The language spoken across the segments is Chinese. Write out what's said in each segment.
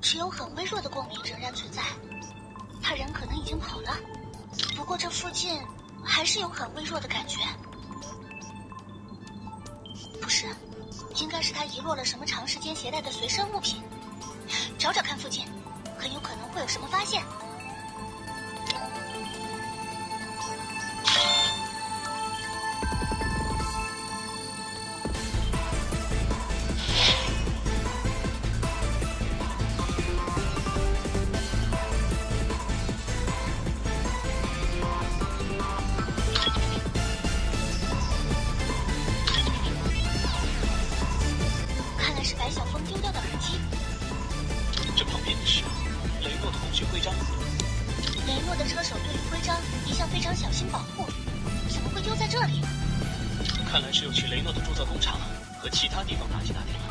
只有很微弱的共鸣仍然存在。他人可能已经跑了，不过这附近还是有很微弱的感觉。不是，应该是他遗落了什么长时间携带的随身物品。找找看附近，很有可能会有什么发现。看来是白小峰丢掉的耳机。 这旁边的是雷诺的工具徽章。 雷诺的车手对于徽章一向非常小心保护，怎么会丢在这里？ 看来是又去雷诺的铸造工厂和其他地方打听打听了。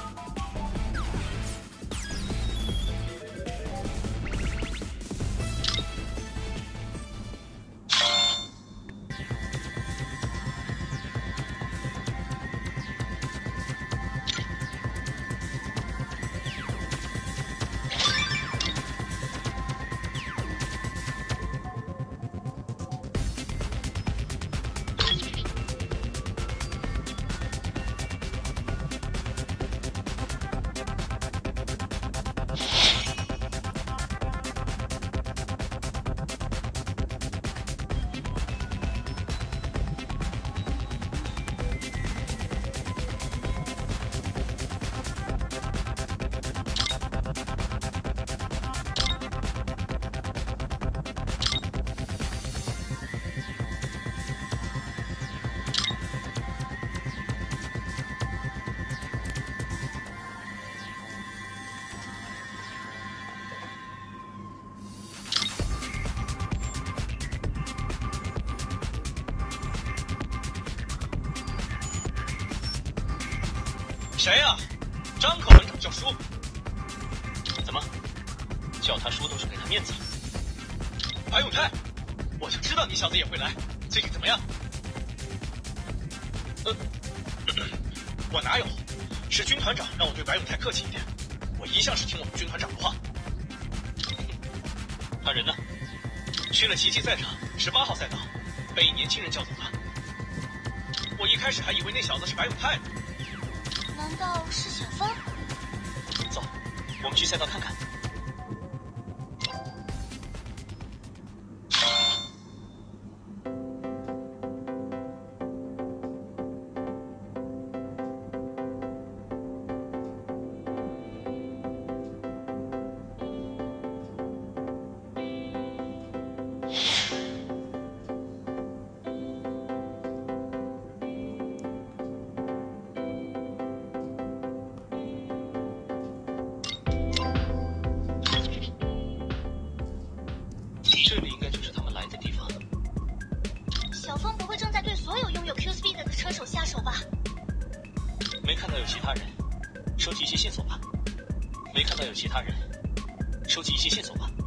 谁呀？张口门长叫叔？怎么，叫他叔都是给他面子？白永泰，我就知道你小子也会来，最近怎么样？我哪有？是军团长让我对白永泰客气一点，我一向是听我们军团长的话。他人呢？去了奇迹赛场18号赛道，被年轻人叫走了。我一开始还以为那小子是白永泰呢。 难道是小峰？ 走，我们去赛道看看。这里应该就是他们来的地方。 小峰不会正在对所有拥有 Q Speed 的车手下手吧？ 没看到有其他人，收集一些线索吧。没看到有其他人，收集一些线索吧。